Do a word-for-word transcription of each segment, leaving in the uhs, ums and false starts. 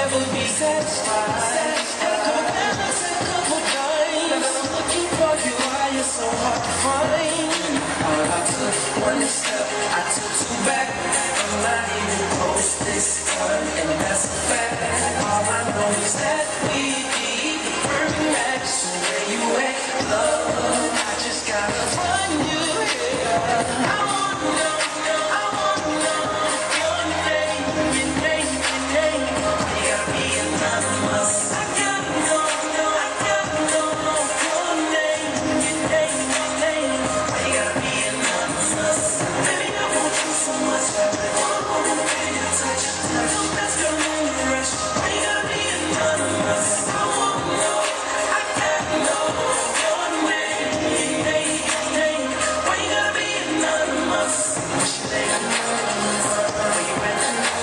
never be satisfied. And a couple diamonds and a couple dimes. Now I'm looking for you, why you're so hard to find. All I took one step, I took two back. I'm not even close this time, and that's a fact. All I know is that we be the perfect match. So where you at, love? I just gotta find you. Yeah. I wanna know, I wanna know your name, your name, your name. You gotta be anonymous. I gotta know, I gotta know your name, your name, your name. You gotta be anonymous. Baby, I want you so much. I wanna be your touch, touch. So let's go in the rush. You gotta be anonymous. I wanna know, I gotta know your name, your name, your name. Why you gotta be anonymous? What's your name? Where you at?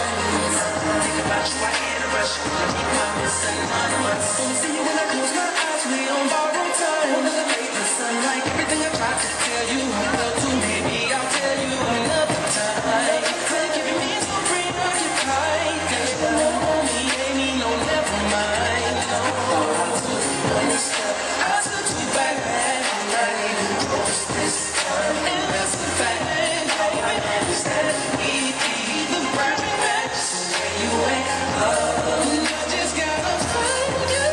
Think about you, I hear the rush. I keep my miss anonymous. Only see you when I close my eyes. We on borrowed time. Wanna elevate the sunlight. Everything I tried to tell you, I felt too. Maybe I'll tell you another time. Quit giving me so preoccupied. Cause you don't know me, ain't me, no, never mind. No, I took one step, I took two back. I'm not even close this time, and that's a fact. All I know is that we be the perfect match. So where you at, love? I just gotta find you.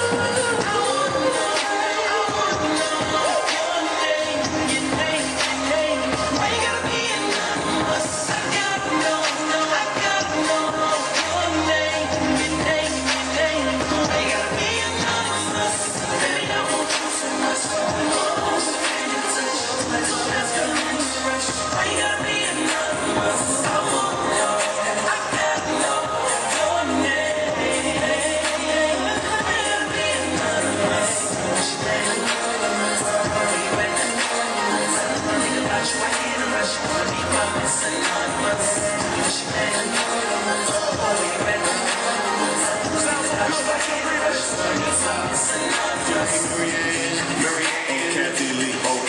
I wanna know, I wanna know your name, your name, your name. Why you gotta be anonymous? I gotta know, I gotta know your name, your name, your name. Why you gotta be anonymous? Baby, I want you so much. I want to feel your touch, so let's go in the rush. Why you gotta be anonymous? I wanna know, I gotta know your name. Why you gotta be anonymous? What's your name? Where you at? Think about you, I hear the rush. I keep my miss anonymous. What's your name? Where you at? Think about you, I hear the rush. I keep my miss anonymous. Marianne, Marianne, Kathy Lee.